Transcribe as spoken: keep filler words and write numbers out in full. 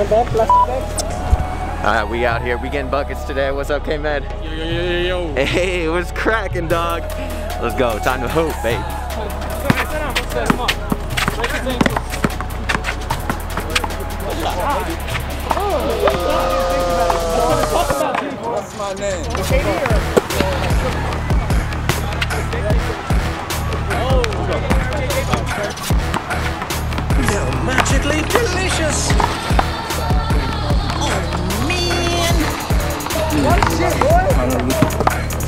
Alright, we out here. We getting buckets today. What's up, K-Med? Yo, yo, yo, yo, yo. Hey, what's cracking, dog? Let's go. Time to hoop, babe. What's my name? They're magically delicious. Oh man! What shit, boy?